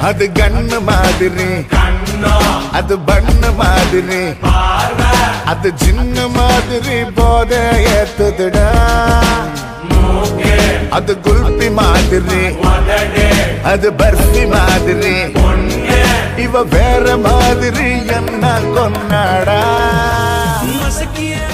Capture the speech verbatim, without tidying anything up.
அது கண்ணு மாதிரி அது பண்ணு மாதிரி அது சின்ன மாதிரி போத ஏத்துதுடா அது குல்பி மாதிரி அது பர்ஃபி மாதிரி இவ வேற மாதிரி என்ன கொண்டாடா